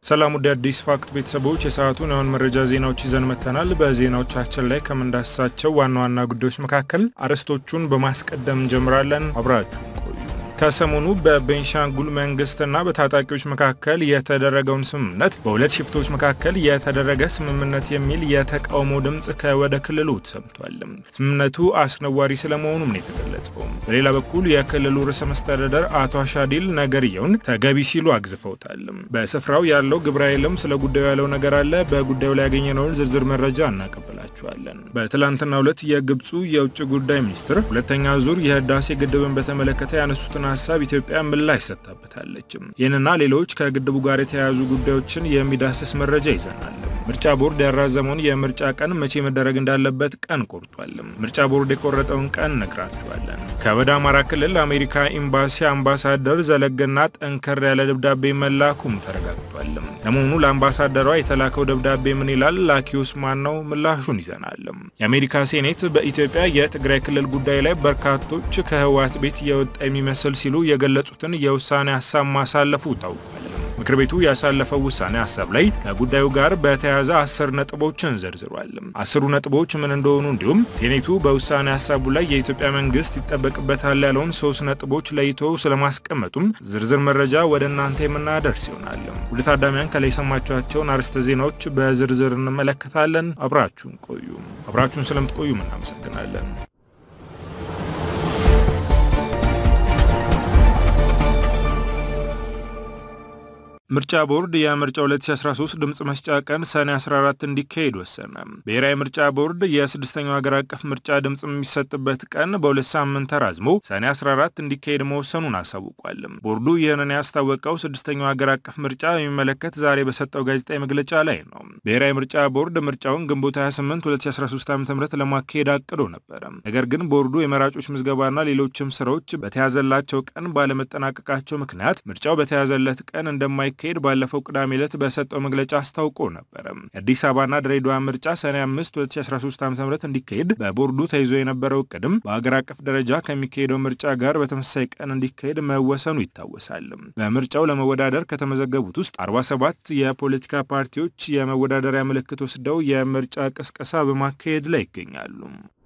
ሰላም ወደ አዲስ ፋክት ቤተሰቦች የሰዓቱን አሁን መረጃ ዜናዎች ይዘን መተናል። በዜናዎቻችን ላይ ከመንዳሳቸው ዋና ጉዳዮች መካከል አርዕስቶቹን በማስቀደም ጀምራለን። አብራችሁ ቆዩ። ከሰሞኑ በቤንሻንጉል መንግስትና በታጣቂዎች መካከል የተደረገውን ስምምነት በሁለት ሽፍቶች መካከል የተደረገ ስምምነት የሚል የተቃውሞ ድምጽ ከወደ ክልሉ ተሰምቷል። ስምምነቱ አስነዋሪ ስለመሆኑ ነው የተገለጸው። በሌላ በኩል የክልሉ ርዕሰ መስተዳድር አቶ አሻዲል ነገርየውን ተገቢ ሲሉ አግዝፈውታል። በስፍራው ያለው ግብረ ኃይልም ስለ ጉዳዩ ያለው ነገር አለ። በጉዳዩ ላይ ያገኘነውን ዝርዝር መረጃ እናቀበላችኋለን። በትላንትናው ዕለት የግብፁ የውጭ ጉዳይ ሚኒስትር ሁለተኛ ዙር የህዳሴ ግድብን በተመለከተ ያነሱትን ሐሳብ ኢትዮጵያ ምላሽ ሰጥታበታለች። ይህንና ሌሎች ከግድቡ ጋር የተያያዙ ጉዳዮችን የሚዳስስ መረጃ ይዘናል። ምርጫ ቦርድ ያራዘመውን የምርጫ ቀን መቼ መደረግ እንዳለበት ቀን ቆርጧል። ምርጫ ቦርድ የቆረጠውን ቀን ነግራችኋለን። ከወደ አማራ ክልል አሜሪካ ኤምባሲ አምባሳደር ዘለገና ጠንከር ያለ ደብዳቤ መላኩም ተረጋግጧል። ለመሆኑ ለአምባሳደሯ የተላከው ደብዳቤ ምን ይላል? ላኪውስ ማን ነው? ምላሹን ይዘናል። የአሜሪካ ሴኔት በኢትዮጵያ የትግራይ ክልል ጉዳይ ላይ በርካቶች ከህወሓት ቤት የወጣ የሚመስል ሲሉ የገለጹትን የውሳኔ ሐሳብ ማሳለፉ ታውቋል። ምክር ቤቱ ያሳለፈው ውሳኔ ሐሳብ ላይ ከጉዳዩ ጋር በተያያዘ 10 ነጥቦችን ዘርዝሯል። 10 ነጥቦች ምን እንደሆኑ እንዲሁም ሴኔቱ በውሳኔ ሐሳቡ ላይ የኢትዮጵያ መንግስት ይጠበቅበታል ያለውን 3 ነጥቦች ለይቶ ስለማስቀመጡም ዝርዝር መረጃ ወደ እናንተ የምናደርስ ይሆናል። ወደ ታዳሚያን ከላይ ሰማችኋቸውን አርዕስተ ዜናዎች በዝርዝር እንመለከታለን። አብራችሁን ቆዩ። አብራችሁን ስለምትቆዩ እናመሰግናለን። ምርጫ ቦርድ የምርጫ 2013 ድምጽ መስጫ ቀን ሰኔ 14 እንዲካሄድ ወሰነ። ብሔራዊ ምርጫ ቦርድ የስድስተኛው ሀገር አቀፍ ምርጫ ድምጽ የሚሰጥበት ቀን በ2 ሳምንት ተራዝሞ ሰኔ 14 እንዲካሄድ መወሰኑን አሳውቋል። ቦርዱ ይህንን ያስታወቀው ስድስተኛው ሀገር አቀፍ ምርጫ የሚመለከት ዛሬ በሰጠው ጋዜጣዊ መግለጫ ላይ ነው። ብሔራዊ ምርጫ ቦርድ ምርጫውን ግንቦት 28 2013 ዓ.ም ለማካሄድ አቅዶ ነበር። ነገር ግን ቦርዱ የመራጮች ምዝገባና ሌሎችም ስራዎች በተያዘላቸው ቀን ባለመጠናቀቃቸው ምክንያት ምርጫው በተያዘለት ቀን እንደማይ ከሄድ ባለፈው ቅዳሜ ዕለት በሰጠው መግለጫ አስታውቆ ነበር። አዲስ አበባና ድሬዳዋ ምርጫ ሰኔ 5 2013 ዓ.ም እንዲካሄድ በቦርዱ ተይዞ የነበረው ቅድም በአገር አቀፍ ደረጃ ከሚካሄደው ምርጫ ጋር በተመሳሳይ ቀን እንዲካሄድ መወሰኑ ይታወሳል። በምርጫው ለመወዳደር ከተመዘገቡት ውስጥ 47 የፖለቲካ ፓርቲዎች የመወዳደሪያ ምልክት ወስደው የምርጫ ቅስቀሳ በማካሄድ ላይ ይገኛሉ።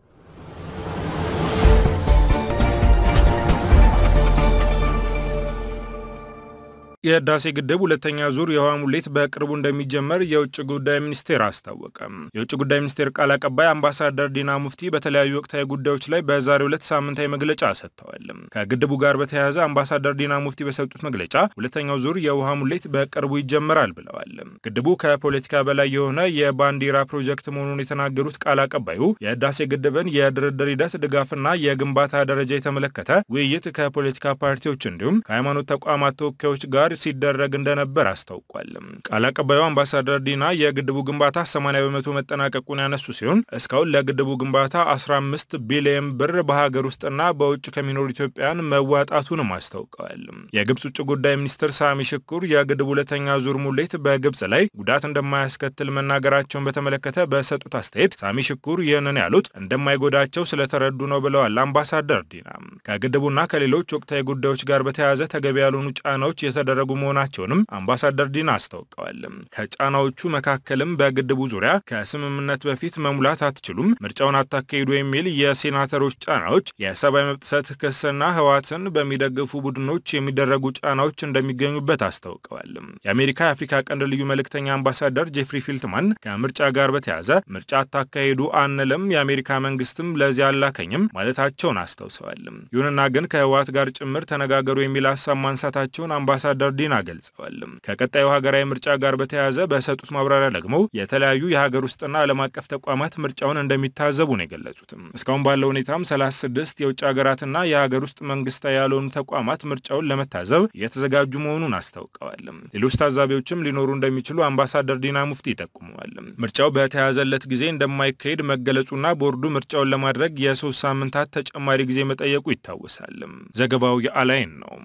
የህዳሴ ግድብ ሁለተኛ ዙር የውሃ ሙሌት በቅርቡ እንደሚጀመር የውጭ ጉዳይ ሚኒስቴር አስታወቀ። የውጭ ጉዳይ ሚኒስቴር ቃል አቀባይ አምባሳደር ዲና ሙፍቲ በተለያዩ ወቅታዊ ጉዳዮች ላይ በዛሬው ዕለት ሳምንታዊ መግለጫ ሰጥተዋል። ከግድቡ ጋር በተያያዘ አምባሳደር ዲና ሙፍቲ በሰጡት መግለጫ ሁለተኛው ዙር የውሃ ሙሌት በቅርቡ ይጀምራል ብለዋል። ግድቡ ከፖለቲካ በላይ የሆነ የባንዲራ ፕሮጀክት መሆኑን የተናገሩት ቃል አቀባዩ የህዳሴ ግድብን የድርድር ሂደት ድጋፍና የግንባታ ደረጃ የተመለከተ ውይይት ከፖለቲካ ፓርቲዎች እንዲሁም ከሃይማኖት ተቋማት ተወካዮች ጋር ሲደረግ እንደነበር አስታውቋል። ቃል አቀባዩ አምባሳደር ዲና የግድቡ ግንባታ 80% መጠናቀቁን ያነሱ ሲሆን እስካሁን ለግድቡ ግንባታ 15 ቢሊዮን ብር በሀገር ውስጥና በውጭ ከሚኖሩ ኢትዮጵያውያን መዋጣቱንም አስታውቀዋል። የግብጽ ውጭ ጉዳይ ሚኒስትር ሳሚ ሽኩር የግድቡ ሁለተኛ ዙር ሙሌት በግብጽ ላይ ጉዳት እንደማያስከትል መናገራቸውን በተመለከተ በሰጡት አስተያየት ሳሚ ሽኩር ይህንን ያሉት እንደማይጎዳቸው ስለተረዱ ነው ብለዋል። አምባሳደር ዲና ከግድቡና ከሌሎች ወቅታዊ ጉዳዮች ጋር በተያያዘ ተገቢ ያልሆኑ ጫናዎች የተደረጉ መሆናቸውንም አምባሳደር ዲና አስታውቀዋል። ከጫናዎቹ መካከልም በግድቡ ዙሪያ ከስምምነት በፊት መሙላት አትችሉም፣ ምርጫውን አታካሂዱ የሚል የሴናተሮች ጫናዎች፣ የሰብአዊ መብት ጥሰት ክስና ህወሓትን በሚደግፉ ቡድኖች የሚደረጉ ጫናዎች እንደሚገኙበት አስታውቀዋል። የአሜሪካ የአፍሪካ ቀንድ ልዩ መልእክተኛ አምባሳደር ጄፍሪ ፊልትማን ከምርጫ ጋር በተያያዘ ምርጫ አታካሂዱ አንልም፣ የአሜሪካ መንግስትም ለዚህ አላከኝም ማለታቸውን አስታውሰዋል። ይሁንና ግን ከህወሓት ጋር ጭምር ተነጋገሩ የሚል ሐሳብ ማንሳታቸውን አምባሳደር ዲና ገልጸዋል። ከቀጣዩ ሀገራዊ ምርጫ ጋር በተያያዘ በሰጡት ማብራሪያ ደግሞ የተለያዩ የሀገር ውስጥና ዓለም አቀፍ ተቋማት ምርጫውን እንደሚታዘቡ ነው የገለጹት። እስካሁን ባለው ሁኔታም 36 የውጭ ሀገራትና የሀገር ውስጥ መንግስታዊ ያልሆኑ ተቋማት ምርጫውን ለመታዘብ እየተዘጋጁ መሆኑን አስታውቀዋል። ሌሎች ታዛቢዎችም ሊኖሩ እንደሚችሉ አምባሳደር ዲና ሙፍቲ ጠቁመዋል። ምርጫው በተያያዘለት ጊዜ እንደማይካሄድ መገለጹና ቦርዱ ምርጫውን ለማድረግ የ3 ሳምንታት ተጨማሪ ጊዜ መጠየቁ ይታወሳል። ዘገባው የአላይን ነው።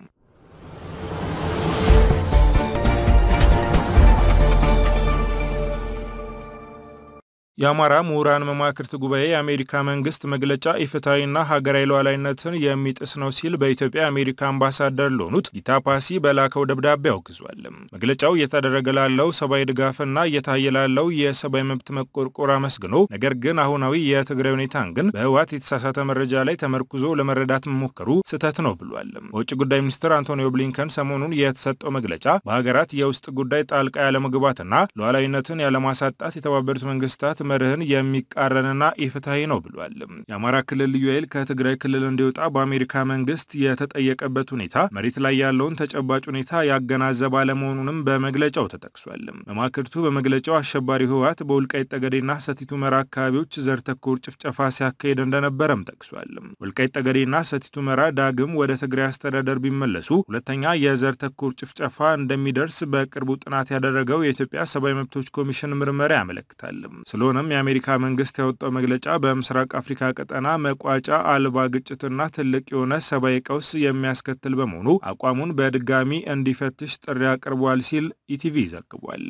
የአማራ ምሁራን መማክርት ጉባኤ የአሜሪካ መንግስት መግለጫ ኢፍትሐዊና ሀገራዊ ሉዓላዊነትን የሚጥስ ነው ሲል በኢትዮጵያ የአሜሪካ አምባሳደር ለሆኑት ዲታፓሲ በላከው ደብዳቤ አውግዟል። መግለጫው እየተደረገ ላለው ሰብአዊ ድጋፍና እየታየ ላለው የሰብአዊ መብት መቆርቆር አመስግኖ ነገር ግን አሁናዊ የትግራይ ሁኔታን ግን በህወሓት የተሳሳተ መረጃ ላይ ተመርኩዞ ለመረዳት መሞከሩ ስህተት ነው ብሏል። ውጭ ጉዳይ ሚኒስትር አንቶኒ ብሊንከን ሰሞኑን የተሰጠው መግለጫ በሀገራት የውስጥ ጉዳይ ጣልቃ ያለመግባትና ሉዓላዊነትን ያለማሳጣት የተባበሩት መንግስታት መርህን የሚቃረንና ኢፍትሐዊ ነው ብሏል። የአማራ ክልል ልዩ ኃይል ከትግራይ ክልል እንዲወጣ በአሜሪካ መንግስት የተጠየቀበት ሁኔታ መሬት ላይ ያለውን ተጨባጭ ሁኔታ ያገናዘበ አለመሆኑንም በመግለጫው ተጠቅሷል። መማክርቱ በመግለጫው አሸባሪ ህወሓት በወልቃይት ጠገዴና ሰቲት ሁመራ አካባቢዎች ዘር ተኮር ጭፍጨፋ ሲያካሂድ እንደነበረም ጠቅሷል። ወልቃይት ጠገዴና ሰቲት ሁመራ ዳግም ወደ ትግራይ አስተዳደር ቢመለሱ ሁለተኛ የዘር ተኮር ጭፍጨፋ እንደሚደርስ በቅርቡ ጥናት ያደረገው የኢትዮጵያ ሰብአዊ መብቶች ኮሚሽን ምርመራ ያመለክታል። ስለሆነም የአሜሪካ መንግስት ያወጣው መግለጫ በምስራቅ አፍሪካ ቀጠና መቋጫ አልባ ግጭትና ትልቅ የሆነ ሰብአዊ ቀውስ የሚያስከትል በመሆኑ አቋሙን በድጋሚ እንዲፈትሽ ጥሪ አቅርቧል ሲል ኢቲቪ ዘግቧል።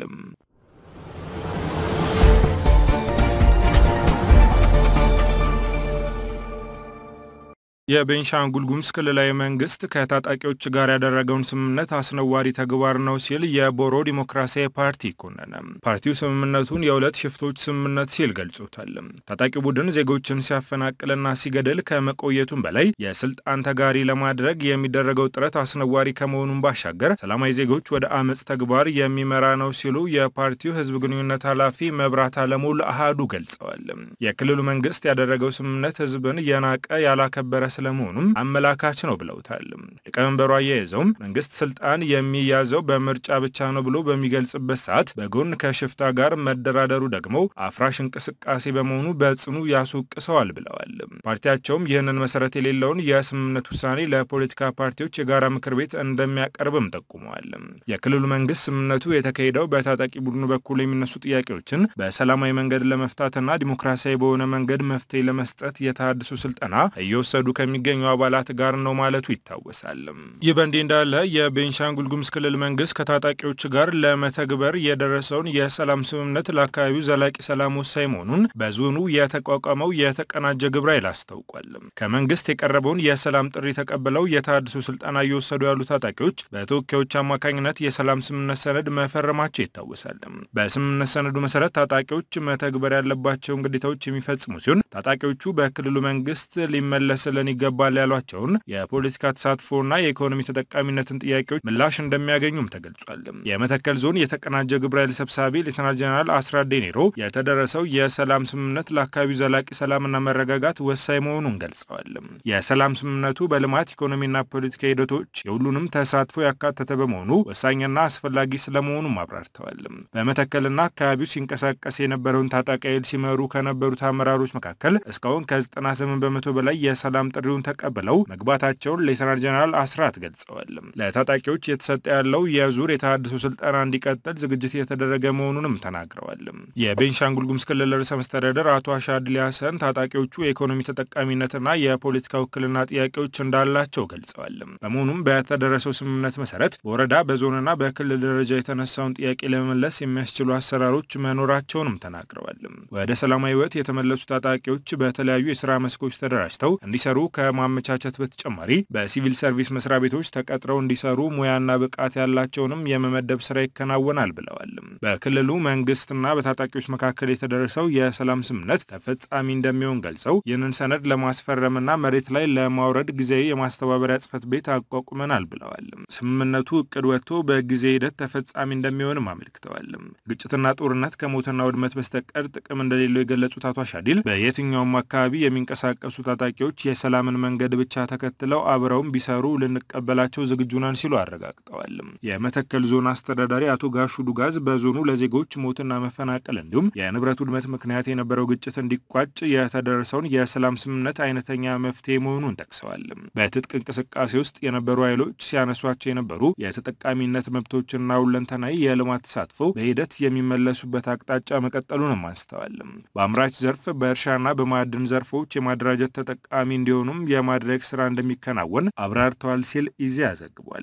የቤንሻንጉል ጉሙዝ ክልላዊ መንግስት ከታጣቂዎች ጋር ያደረገውን ስምምነት አስነዋሪ ተግባር ነው ሲል የቦሮ ዲሞክራሲያዊ ፓርቲ ኮነነ። ፓርቲው ስምምነቱን የሁለት ሽፍቶች ስምምነት ሲል ገልጾታል። ታጣቂው ቡድን ዜጎችን ሲያፈናቅልና ሲገድል ከመቆየቱም በላይ የስልጣን ተጋሪ ለማድረግ የሚደረገው ጥረት አስነዋሪ ከመሆኑም ባሻገር ሰላማዊ ዜጎች ወደ አመጽ ተግባር የሚመራ ነው ሲሉ የፓርቲው ህዝብ ግንኙነት ኃላፊ መብራት አለሙ ለአሃዱ ገልጸዋል። የክልሉ መንግስት ያደረገው ስምምነት ህዝብን የናቀ ያላከበረ ስለመሆኑም አመላካች ነው ብለውታል። ሊቀመንበሩ አያይዘውም መንግስት ስልጣን የሚያዘው በምርጫ ብቻ ነው ብሎ በሚገልጽበት ሰዓት በጎን ከሽፍታ ጋር መደራደሩ ደግሞ አፍራሽ እንቅስቃሴ በመሆኑ በጽኑ ያስወቅሰዋል ብለዋል። ፓርቲያቸውም ይህንን መሰረት የሌለውን የስምምነት ውሳኔ ለፖለቲካ ፓርቲዎች የጋራ ምክር ቤት እንደሚያቀርብም ጠቁመዋል። የክልሉ መንግስት ስምምነቱ የተካሄደው በታጣቂ ቡድኑ በኩል የሚነሱ ጥያቄዎችን በሰላማዊ መንገድ ለመፍታትና ዲሞክራሲያዊ በሆነ መንገድ መፍትሄ ለመስጠት የተሃድሶ ስልጠና እየወሰዱ ከሚገኙ አባላት ጋር ነው ማለቱ ይታወሳል። ይህ በእንዲህ እንዳለ የቤንሻንጉል ጉሙዝ ክልል መንግስት ከታጣቂዎች ጋር ለመተግበር የደረሰውን የሰላም ስምምነት ለአካባቢው ዘላቂ ሰላም ወሳኝ መሆኑን በዞኑ የተቋቋመው የተቀናጀ ግብረ ኃይል አስታውቋል። ከመንግስት የቀረበውን የሰላም ጥሪ ተቀብለው የተሃድሶ ስልጠና እየወሰዱ ያሉ ታጣቂዎች በተወካዮች አማካኝነት የሰላም ስምምነት ሰነድ መፈረማቸው ይታወሳል። በስምምነት ሰነዱ መሰረት ታጣቂዎች መተግበር ያለባቸውን ግዴታዎች የሚፈጽሙ ሲሆን ታጣቂዎቹ በክልሉ መንግስት ሊመለስልን ይገባል ያሏቸውን የፖለቲካ ተሳትፎና የኢኮኖሚ ተጠቃሚነትን ጥያቄዎች ምላሽ እንደሚያገኙም ተገልጿል። የመተከል ዞን የተቀናጀ ግብረ ኃይል ሰብሳቢ ሌተናል ጀነራል አስራት ዴኔሮ የተደረሰው የሰላም ስምምነት ለአካባቢው ዘላቂ ሰላምና መረጋጋት ወሳኝ መሆኑን ገልጸዋል። የሰላም ስምምነቱ በልማት ኢኮኖሚና ፖለቲካ ሂደቶች የሁሉንም ተሳትፎ ያካተተ በመሆኑ ወሳኝና አስፈላጊ ስለመሆኑም አብራርተዋል። በመተከልና አካባቢው ሲንቀሳቀስ የነበረውን ታጣቂ ኃይል ሲመሩ ከነበሩት አመራሮች መካከል እስካሁን ከ98 በመቶ በላይ የሰላም ጥሪውን ተቀብለው መግባታቸውን ሌተናል ጀነራል አስራት ገልጸዋል። ለታጣቂዎች የተሰጠ ያለው የዙር የተሃድሶ ስልጠና እንዲቀጥል ዝግጅት የተደረገ መሆኑንም ተናግረዋል። የቤንሻንጉል ጉሙዝ ክልል ርዕሰ መስተዳድር አቶ አሻድሊ ሐሰን ታጣቂዎቹ የኢኮኖሚ ተጠቃሚነትና የፖለቲካ ውክልና ጥያቄዎች እንዳላቸው ገልጸዋል። በመሆኑም በተደረሰው ስምምነት መሰረት በወረዳ በዞንና በክልል ደረጃ የተነሳውን ጥያቄ ለመመለስ የሚያስችሉ አሰራሮች መኖራቸውንም ተናግረዋል። ወደ ሰላማዊ ህይወት የተመለሱ ታጣቂዎች በተለያዩ የስራ መስኮች ተደራጅተው እንዲሰሩ ከማመቻቸት በተጨማሪ በሲቪል ሰርቪስ መስሪያ ቤቶች ተቀጥረው እንዲሰሩ ሙያና ብቃት ያላቸውንም የመመደብ ስራ ይከናወናል ብለዋል። በክልሉ መንግስትና በታጣቂዎች መካከል የተደረሰው የሰላም ስምምነት ተፈጻሚ እንደሚሆን ገልጸው ይህንን ሰነድ ለማስፈረምና መሬት ላይ ለማውረድ ጊዜያዊ የማስተባበሪያ ጽሕፈት ቤት አቋቁመናል ብለዋል። ስምምነቱ እቅድ ወጥቶ በጊዜ ሂደት ተፈጻሚ እንደሚሆንም አመልክተዋል። ግጭትና ጦርነት ከሞትና ውድመት በስተቀር ጥቅም እንደሌለው የገለጹት አቶ አሻዲል በየትኛውም አካባቢ የሚንቀሳቀሱ ታጣቂዎች የሰላምን መንገድ ብቻ ተከትለው አብረውም ቢሰሩ ልንቀበላቸው ዝግጁ ነን ሲሉ አረጋግጠዋል። የመተከል ዞን አስተዳዳሪ አቶ ጋሹ ዱጋዝ በዞኑ ለዜጎች ሞትና መፈናቀል እንዲሁም የንብረት ውድመት ምክንያት የነበረው ግጭት እንዲቋጭ የተደረሰውን የሰላም ስምምነት አይነተኛ መፍትሄ መሆኑን ጠቅሰዋል። በትጥቅ እንቅስቃሴ ውስጥ የነበሩ ኃይሎች ሲያነሷቸው የነበሩ የተጠቃሚነት መብቶችና ሁለንተናዊ የልማት ተሳትፎ በሂደት የሚመለሱበት አቅጣጫ መቀጠሉንም አንስተዋል። በአምራች ዘርፍ በእርሻና በማዕድን ዘርፎች የማደራጀት ተጠቃሚ እንዲሆኑም የማድረግ ስራ እንደሚከናወን አብራርተዋል ሲል ኢዜአ ዘግቧል።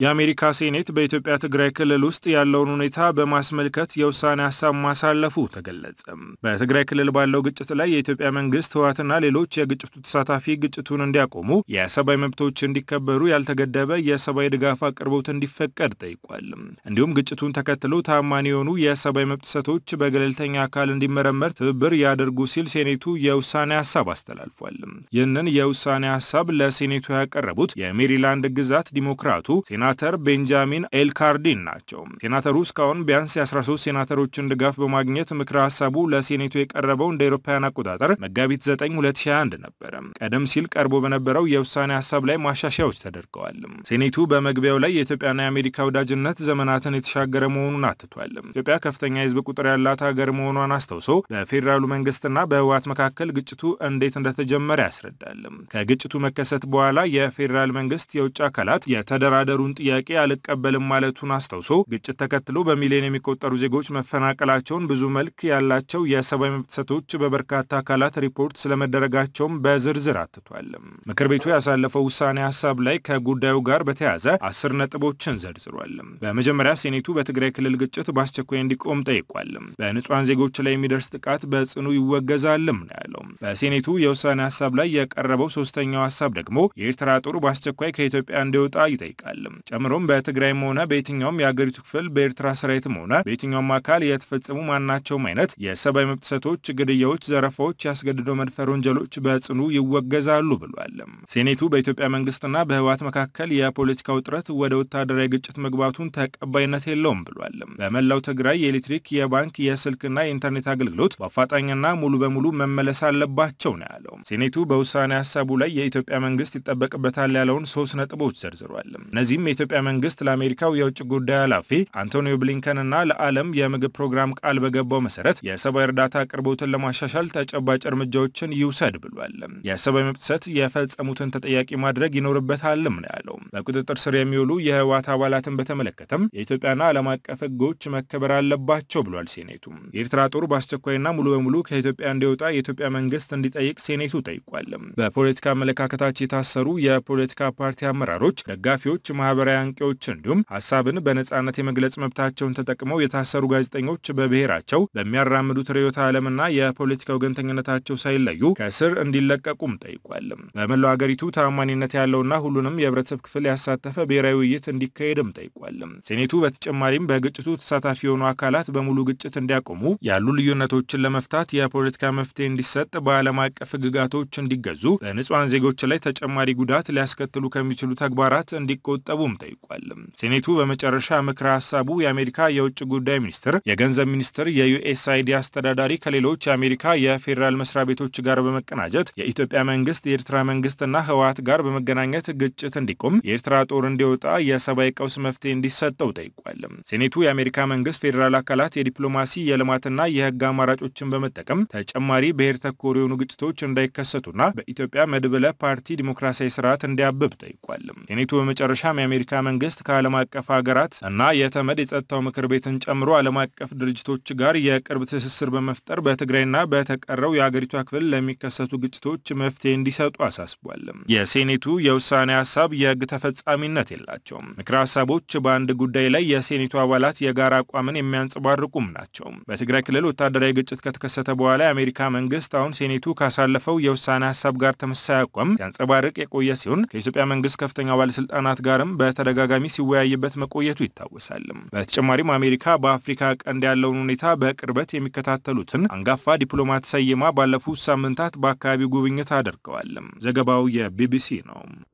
የአሜሪካ ሴኔት በኢትዮጵያ ትግራይ ክልል ውስጥ ያለውን ሁኔታ በማስመልከት የውሳኔ ሐሳብ ማሳለፉ ተገለጸ። በትግራይ ክልል ባለው ግጭት ላይ የኢትዮጵያ መንግስት ህወሓትና ሌሎች የግጭቱ ተሳታፊ ግጭቱን እንዲያቆሙ የሰብአዊ መብቶች እንዲከበሩ ያልተገደበ የሰብአዊ ድጋፍ አቅርቦት እንዲፈቀድ ጠይቋል። እንዲሁም ግጭቱን ተከትሎ ታማኝ የሆኑ የሰብአዊ መብት ጥሰቶች በገለልተኛ አካል እንዲመረመር ትብብር ያደርጉ ሲል ሴኔቱ የውሳኔ ሐሳብ አስተላልፏል። ይህንን የውሳኔ ሐሳብ ለሴኔቱ ያቀረቡት የሜሪላንድ ግዛት ዲሞክራቱ ሴናተር ቤንጃሚን ኤልካርዲን ናቸው። ሴናተሩ እስካሁን ቢያንስ የ13 ሴናተሮችን ድጋፍ በማግኘት ምክረ ሐሳቡ ለሴኔቱ የቀረበው እንደ አውሮፓውያን አቆጣጠር መጋቢት 9 2021 ነበር። ቀደም ሲል ቀርቦ በነበረው የውሳኔ ሐሳብ ላይ ማሻሻያዎች ተደርገዋል። ሴኔቱ በመግቢያው ላይ የኢትዮጵያና የአሜሪካ ወዳጅነት ዘመናትን የተሻገረ መሆኑን አትቷል። ኢትዮጵያ ከፍተኛ የህዝብ ቁጥር ያላት ሀገር መሆኗን አስታውሶ በፌዴራሉ መንግስትና በህወሓት መካከል ግጭቱ እንዴት እንደተጀመረ ያስረዳል። ከግጭቱ መከሰት በኋላ የፌዴራል መንግስት የውጭ አካላት የተደራደሩን ጥያቄ አልቀበልም ማለቱን አስታውሶ ግጭት ተከትሎ በሚሊዮን የሚቆጠሩ ዜጎች መፈናቀላቸውን ብዙ መልክ ያላቸው የሰብአዊ መብት ጥሰቶች በበርካታ አካላት ሪፖርት ስለመደረጋቸውም በዝርዝር አትቷል። ምክር ቤቱ ያሳለፈው ውሳኔ ሐሳብ ላይ ከጉዳዩ ጋር በተያያዘ 10 ነጥቦችን ዘርዝሯል። በመጀመሪያ ሴኔቱ በትግራይ ክልል ግጭት በአስቸኳይ እንዲቆም ጠይቋል። በንጹሃን ዜጎች ላይ የሚደርስ ጥቃት በጽኑ ይወገዛልም ነው ያለው። በሴኔቱ የውሳኔ ሐሳብ ላይ የቀረበው ሶስተኛው ሐሳብ ደግሞ የኤርትራ ጦር በአስቸኳይ ከኢትዮጵያ እንዲወጣ ይጠይቃል። ጨምሮም በትግራይም ሆነ በየትኛውም የአገሪቱ ክፍል በኤርትራ ሰራዊትም ሆነ በየትኛውም አካል የተፈጸሙ ማናቸውም አይነት የሰብአዊ መብት ጥሰቶች፣ ግድያዎች፣ ዘረፋዎች፣ ያስገድዶ መድፈር ወንጀሎች በጽኑ ይወገዛሉ ብሏል። ሴኔቱ በኢትዮጵያ መንግስትና በህወሓት መካከል የፖለቲካ ውጥረት ወደ ወታደራዊ ግጭት መግባቱን ተቀባይነት የለውም ብሏል። በመላው ትግራይ የኤሌክትሪክ፣ የባንክ፣ የስልክና የኢንተርኔት አገልግሎት በአፋጣኝና ሙሉ በሙሉ መመለስ አለባቸው ነው ያለው። ሴኔቱ በውሳኔ ሐሳቡ ላይ የኢትዮጵያ መንግስት ይጠበቅበታል ያለውን 3 ነጥቦች ዘርዝሯል። እነዚህም የኢትዮጵያ መንግስት ለአሜሪካው የውጭ ጉዳይ ኃላፊ አንቶኒዮ ብሊንከንና ለዓለም የምግብ ፕሮግራም ቃል በገባው መሰረት የሰብአዊ እርዳታ አቅርቦትን ለማሻሻል ተጨባጭ እርምጃዎችን ይውሰድ ብሏል። የሰብአዊ መብት ጥሰት የፈጸሙትን ተጠያቂ ማድረግ ይኖርበታልም ነው ያለው። በቁጥጥር ስር የሚውሉ የህወሓት አባላትን በተመለከተም የኢትዮጵያና ዓለም አቀፍ ህጎች መከበር አለባቸው ብሏል ሴኔቱ። የኤርትራ ጦር በአስቸኳይና ሙሉ በሙሉ ከኢትዮጵያ እንዲወጣ የኢትዮጵያ መንግስት እንዲጠይቅ ሴኔቱ ጠይቋል። በፖለቲካ አመለካከታቸው የታሰሩ የፖለቲካ ፓርቲ አመራሮች፣ ደጋፊዎች፣ ማህበራዊ አንቂዎች እንዲሁም ሐሳብን በነጻነት የመግለጽ መብታቸውን ተጠቅመው የታሰሩ ጋዜጠኞች በብሔራቸው በሚያራምዱት ርዕዮተ ዓለምና የፖለቲካ ወገንተኝነታቸው ሳይለዩ ከእስር እንዲለቀቁም ጠይቋል። በመላው ሀገሪቱ ታማኝነት ያለውና ሁሉንም የህብረተሰብ ክፍል ያሳተፈ ብሔራዊ ውይይት እንዲካሄድም ጠይቋል። ሴኔቱ በተጨማሪም በግጭቱ ተሳታፊ የሆኑ አካላት በሙሉ ግጭት እንዲያቆሙ፣ ያሉ ልዩነቶችን ለመፍታት የፖለቲካ መፍትሄ እንዲሰጥ፣ በዓለም አቀፍ ህግጋቶች እንዲገዙ፣ በንጹሃን ዜጎች ላይ ተጨማሪ ጉዳት ሊያስከትሉ ከሚችሉ ተግባራት እንዲቆጠቡም ጠይቋል። ሴኔቱ በመጨረሻ ምክረ ሐሳቡ የአሜሪካ የውጭ ጉዳይ ሚኒስትር፣ የገንዘብ ሚኒስትር፣ የዩኤስአይዲ አስተዳዳሪ ከሌሎች የአሜሪካ የፌዴራል መስሪያ ቤቶች ጋር በመቀናጀት የኢትዮጵያ መንግስት፣ የኤርትራ መንግስትና ህወሓት ጋር በመገናኘት ግጭት እንዲቆም፣ የኤርትራ ጦር እንዲወጣ፣ የሰብአዊ ቀውስ መፍትሄ እንዲሰጠው ጠይቋል። ሴኔቱ የአሜሪካ መንግስት ፌዴራል አካላት የዲፕሎማሲ የልማትና የህግ አማራጮችን በመጠቀም ተጨማሪ ብሔር ተኮር የሆኑ ግጭቶች እንዳይከሰቱና በኢትዮጵያ መድብለ ፓርቲ ዲሞክራሲያዊ ስርዓት እንዲያብብ ጠይቋል። ሴኔቱ በመጨረሻም የአሜሪካ መንግስት ከዓለም አቀፍ ሀገራት እና የተመድ የጸጥታው ምክር ቤትን ጨምሮ ዓለም አቀፍ ድርጅቶች ጋር የቅርብ ትስስር በመፍጠር በትግራይና በተቀረው የሀገሪቷ ክፍል ለሚከሰቱ ግጭቶች መፍትሄ እንዲሰጡ አሳስቧል። የሴኔቱ የውሳኔ ሐሳብ የህግ ተፈጻሚነት የላቸውም። ምክረ ሐሳቦች በአንድ ጉዳይ ላይ የሴኔቱ አባላት የጋራ አቋምን የሚያንጸባርቁም ናቸው። በትግራይ ክልል ወታደራዊ ግጭት ከተከሰተ በኋላ የአሜሪካ መንግስት አሁን ሴኔቱ ካሳለፈው የውሳኔ ሐሳብ ጋር ተመሳሳይ አቋም ሲያንጸባርቅ የቆየ ሲሆን ከኢትዮጵያ መንግስት ከፍተኛ ባለስልጣናት ጋርም በተደጋጋሚ ሲወያይበት መቆየቱ ይታወሳል። በተጨማሪም አሜሪካ በአፍሪካ ቀንድ ያለውን ሁኔታ በቅርበት የሚከታተሉትን አንጋፋ ዲፕሎማት ሰይማ ባለፉት ሳምንታት በአካባቢው ጉብኝት አድርገዋል። ዘገባው የቢቢሲ ነው።